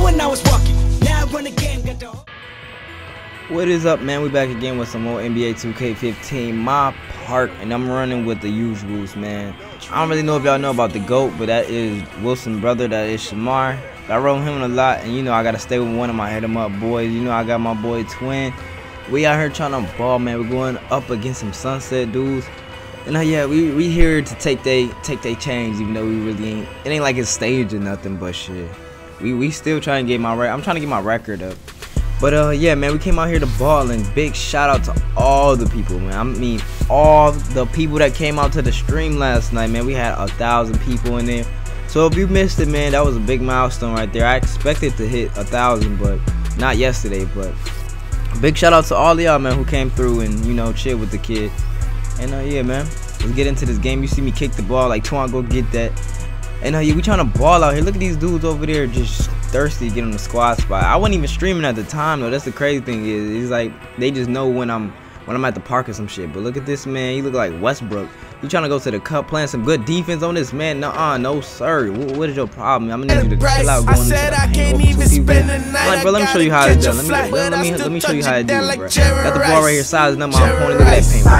when I was walking. Now I run the game, got the. What is up, man? We back again with some more NBA 2K15 my park, and I'm running with the usuals, man. I don't really know if y'all know about the GOAT, but that is Wilson's brother, that is Shamar. I roll him a lot, and you know I gotta stay with one of my hit 'em up boys. You know I got my boy Twin. We out here trying to ball, man. We're going up against some Sunset dudes. And yeah, we here to take they change, even though we really ain't. It ain't like it's staged or nothing, but shit. We still trying to get my I'm trying to get my record up. But yeah, man, we came out here to ball, and big shout out to all the people, man. I mean, all the people that came out to the stream last night, man. We had 1,000 people in there. So if you missed it, man, that was a big milestone right there. I expected to hit 1,000, but not yesterday. But big shout out to all of y'all, man, who came through and, you know, chill with the kid. And yeah, man, let's get into this game. You see me kick the ball, like, Twan, go get that. And yeah, we trying to ball out here. Look at these dudes over there just thirsty to get on the squad spot. I wasn't even streaming at the time, though. That's the crazy thing is, it's like they just know when I'm at the park or some shit. But look at this, man. He look like Westbrook. You trying to go to the cup, playing some good defense on this, man? Nuh-uh, no sir. What is your problem? I'm gonna need you to chill out. Going like, bro, let me show you how it's done. Let me show you how it do, bro. Got the ball right here, sizing up my opponent. Look at that paint,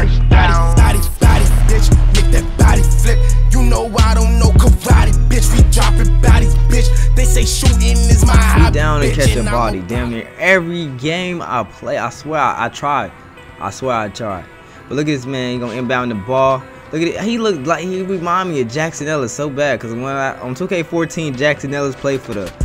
You know I don't know karate, bitch. We dropping bodies, bitch. They say shooting is my hobby. Down and catch a body. Damn near every game I play. I swear I try. I swear I try. But look at this, man. He gonna inbound the ball. Look at it. He looked like he remind me of Jackson Ellis so bad. Cause when on 2K14, Jackson Ellis played for the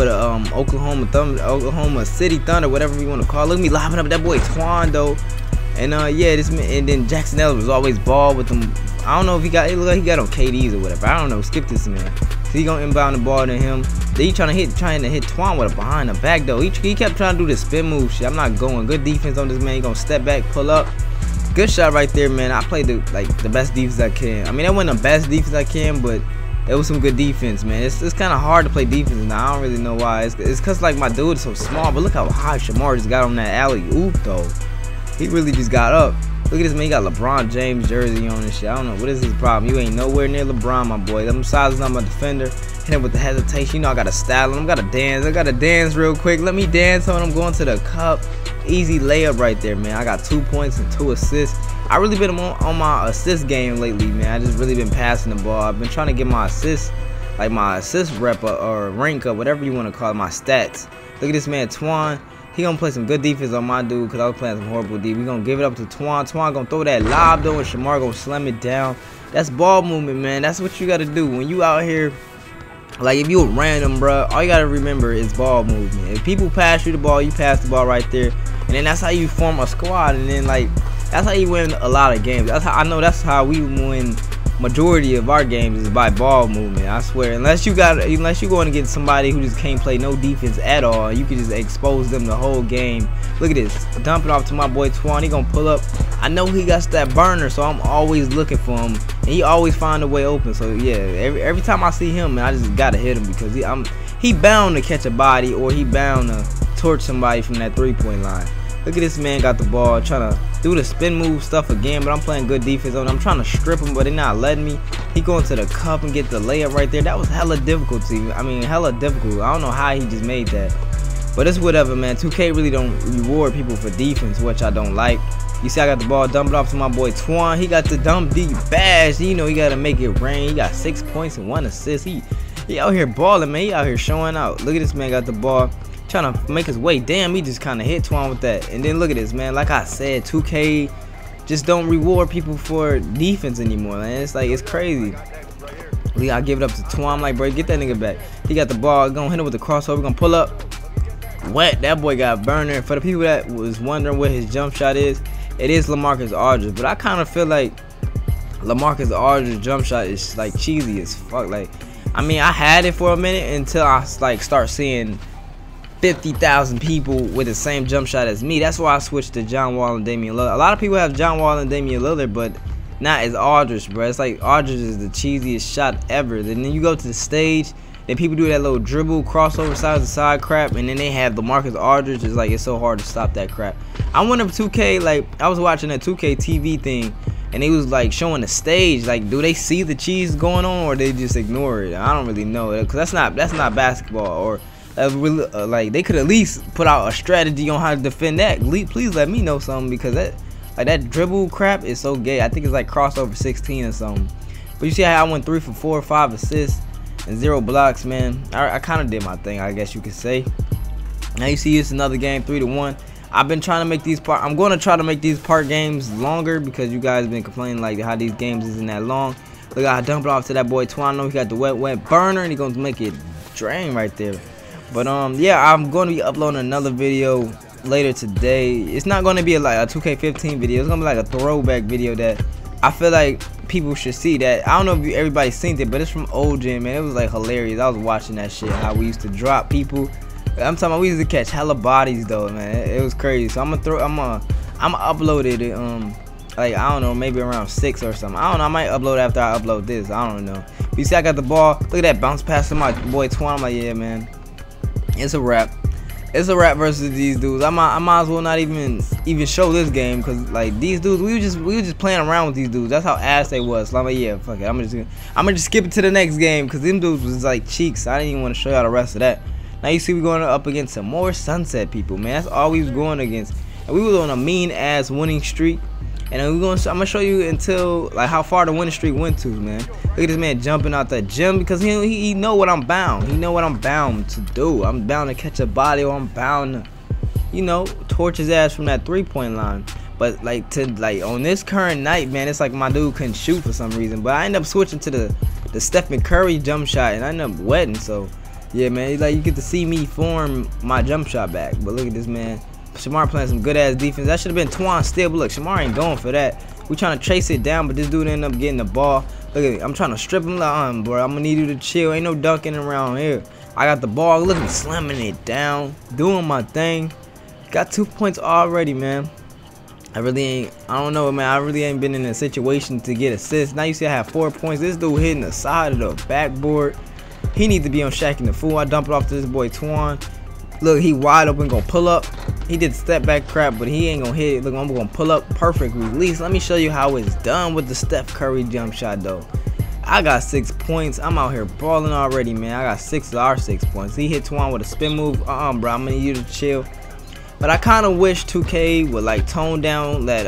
Oklahoma City Thunder, whatever you want to call it. Look at me lobbing up that boy Twan though. And yeah, this man, and then Jackson Ellis was always ball with him. I don't know if he got, it looked like he got on KDs or whatever. I don't know. Skip this, man. So he gonna inbound the ball to him. Then he trying to hit Twan with a behind the back though. He kept trying to do this spin move shit. I'm not going. Good defense on this man. He gonna step back, pull up. Good shot right there, man. I played the best defense I can. I mean, that wasn't the best defense I can, but it was some good defense, man. It's kind of hard to play defense now. I don't really know why. It's cause like my dude is so small. But look how high Shamar just got on that alley oop though. He really just got up. Look at this, man. He got LeBron James jersey on and shit. I don't know. What is his problem? You ain't nowhere near LeBron, my boy. I'm sizing up my defender. Hit him with the hesitation. You know I got to style him. I got to dance. I got to dance real quick. Let me dance on him. Going to the cup. Easy layup right there, man. I got 2 points and 2 assists. I really been on my assist game lately, man. I just really been passing the ball. I've been trying to get my assists, like my assist rep or rank up, whatever you want to call it, my stats. Look at this man, Twan. He gonna play some good defense on my dude because I was playing some horrible D. We gonna give it up to Twan. Twan gonna throw that lob though, and Shamar gonna slam it down. That's ball movement, man. That's what you gotta do when you out here. Like if you a random, bro, all you gotta remember is ball movement. If people pass you the ball, you pass the ball right there, and then that's how you form a squad. And then like that's how you win a lot of games. That's how I know. That's how we win. Majority of our games is by ball movement. I swear, unless you going to get somebody who just can't play no defense at all, you can just expose them the whole game. Look at this, dumping off to my boy Twan. He gonna pull up. I know he got that burner, so I'm always looking for him, and he always find a way open. So yeah, every time I see him, man, I just gotta hit him because he bound to catch a body or he bound to torch somebody from that 3-point line. Look at this man, got the ball, trying to do the spin move stuff again, but I'm playing good defense on him. I'm trying to strip him, but they're not letting me. He going to the cup and get the layup right there. That was hella difficult to me. I mean, hella difficult. I don't know how he just made that. But it's whatever, man. 2K really don't reward people for defense, which I don't like. You see I got the ball dumped off to my boy Twan. He got the dump deep bash. You know, he got to make it rain. He got 6 points and 1 assist. He out here balling, man. He out here showing out. Look at this man, got the ball. Trying to make his way. Damn, he just kind of hit Twan with that. And then look at this, man. Like I said, 2K just don't reward people for defense anymore, man. It's like, it's crazy. I give it up to Twan. I'm like, bro, get that nigga back. He got the ball. Gonna hit him with the crossover. Gonna pull up. Wet. That boy got burner. For the people that was wondering what his jump shot is, it is LaMarcus Aldridge. But I kind of feel like LaMarcus Aldridge's jump shot is like cheesy as fuck. Like, I mean, I had it for a minute until I like start seeing 50,000 people with the same jump shot as me. That's why I switched to John Wall and Damian Lillard. A lot of people have John Wall and Damian Lillard, but not as Aldridge, bro. It's like Aldridge is the cheesiest shot ever. And then you go to the stage, then people do that little dribble, crossover side to side crap, and then they have the LaMarcus Aldridge. It's like, it's so hard to stop that crap. I went up 2K, like, I was watching a 2K TV thing, and they was like showing the stage. Like, do they see the cheese going on, or they just ignore it? I don't really know, because that's not basketball. Or like they could at least put out a strategy on how to defend that. Please let me know something, because that dribble crap is so gay. I think it's like crossover 16 or something. But you see how I went 3 for 4, 5 assists and 0 blocks, man. I kind of did my thing, I guess you could say. Now you see it's another game, 3-1. I've been trying to make these part. I'm going to try to make these part games longer, because you guys been complaining like how these games isn't that long. Look, I dump it off to that boy Twano. He got the wet burner, and he gonna make it drain right there. But yeah, I'm going to be uploading another video later today. It's not going to be like a 2K15 video. It's gonna be like a throwback video that I feel like people should see. That I don't know if everybody's seen it, but it's from old Gen, man. It was like hilarious. I was watching that shit, how we used to drop people. I'm talking about we used to catch hella bodies though, man. It was crazy. So I'm gonna upload it like I don't know, maybe around 6 or something. I don't know, I might upload after I upload this. I don't know. But you see I got the ball. Look at that bounce pass to my boy Twan. I'm like, yeah, man, it's a wrap. It's a wrap versus these dudes. I might as well not even show this game, because like these dudes, we were just playing around with these dudes. That's how ass they was. So I'm like, yeah, fuck it. I'm gonna just skip it to the next game, because them dudes was like cheeks. I didn't even want to show y'all the rest of that. Now you see we going up against some more Sunset people, man. That's all we was going against, and we was on a mean ass winning streak. And I'm gonna show you until like how far the winning streak went to, man. Look at this man jumping out that gym, because he know what I'm bound. He know what I'm bound to do. I'm bound to catch a body, or I'm bound to, you know, torch his ass from that 3-point line. But like on this current night, man, it's like my dude couldn't shoot for some reason. But I end up switching to the Stephen Curry jump shot, and I end up wetting. So yeah, man, like you get to see me form my jump shot back. But look at this man. Shamar playing some good ass defense. That should have been Twan still, but look, Shamar ain't going for that. We trying to chase it down, but this dude ended up getting the ball. Look at it. I'm trying to strip him like, bro, I'm gonna need you to chill. Ain't no dunking around here. I got the ball. Look at me slamming it down, doing my thing. Got 2 points already, man. I don't know, man. I really ain't been in a situation to get assists. Now you see I have 4 points. This dude hitting the side of the backboard. He needs to be on Shaq the Fool. I dump it off to this boy Twan. Look, he wide open, gonna pull up. He did step back crap, but he ain't gonna hit it. Look, I'm gonna pull up, perfect release. Let me show you how it's done with the Steph Curry jump shot though. I got 6 points. I'm out here balling already, man. I got 6 points. He hit Twan with a spin move. Bro, I'm gonna need you to chill. But I kind of wish 2K would like tone down that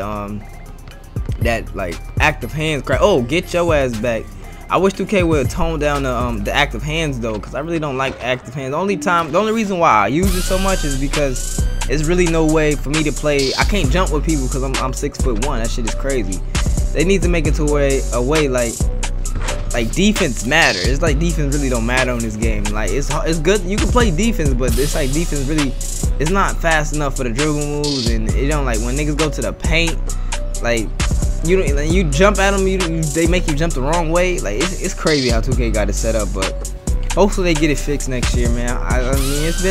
like active hands crap. Oh, get your ass back. I wish 2K would tone down the active hands though, because I really don't like active hands. The only reason why I use it so much is because it's really no way for me to play. I can't jump with people because I'm 6'1". That shit is crazy. They need to make it to a way like defense matter. It's like defense really don't matter in this game. Like it's good. You can play defense, but it's like defense really, it's not fast enough for the dribble moves, and it don't, like when niggas go to the paint, like you jump at them, they make you jump the wrong way. Like it's crazy how 2K got it set up, but hopefully they get it fixed next year, man. I mean it's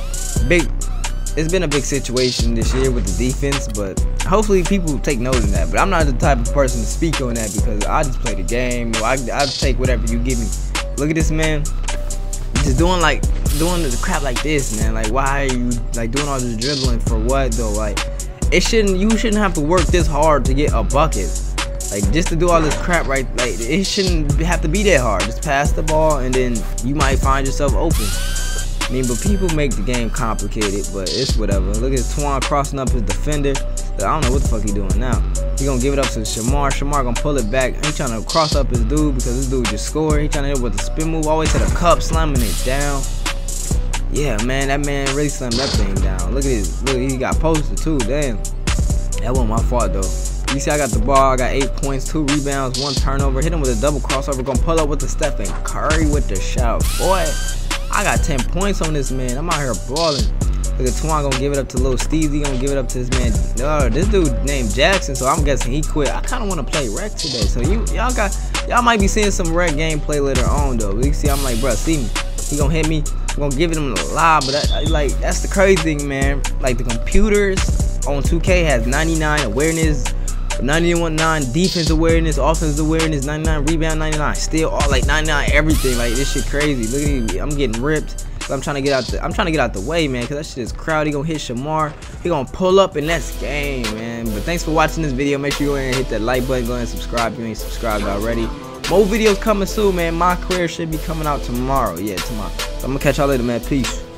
been a big situation this year with the defense, but hopefully people take note of that. But I'm not the type of person to speak on that, because I just play the game. I take whatever you give me. Look at this man, just doing the crap like this, man. Like why are you like doing all this dribbling for what though? Like you shouldn't have to work this hard to get a bucket. Like just to do all this crap, right? Like it shouldn't have to be that hard. Just pass the ball and then you might find yourself open. I mean, but people make the game complicated, but it's whatever. Look at Twan crossing up his defender. I don't know what the fuck he doing now. He gonna give it up to Shamar. Shamar gonna pull it back. He trying to cross up his dude because this dude just scored. He trying to hit with the spin move, always to the cup, slamming it down. Yeah, man, that man really slammed that thing down. Look at this. Look, he got posted too. Damn, that wasn't my fault though. You see, I got the ball. I got 8 points, 2 rebounds, 1 turnover. Hit him with a double crossover. Gonna pull up with the Stephen Curry with the shout. Boy, I got 10 points on this man. I'm out here balling. Look at Twan gonna give it up to Lil Steezy. Gonna give it up to this man. This dude named Jackson, so I'm guessing he quit. I kind of want to play rec today. So y'all might be seeing some rec gameplay later on though. You see, I'm like, bro, see me. He gonna hit me. I'm gonna give him a lob, but that's the crazy thing, man. Like the computers on 2K has 99 awareness, 91.9 defense awareness, offense awareness, 99 rebound, 99 steal, all like 99 everything. Like this shit crazy. Look at me, I'm getting ripped. I'm trying to get out the way, man, because that shit is crowded. He gonna hit Shamar. He gonna pull up and that's game, man. But thanks for watching this video. Make sure you go ahead and hit that like button. Go ahead and subscribe if you ain't subscribed already. More videos coming soon, man. My career should be coming out tomorrow. Yeah, tomorrow. So I'm gonna catch y'all later, man. Peace.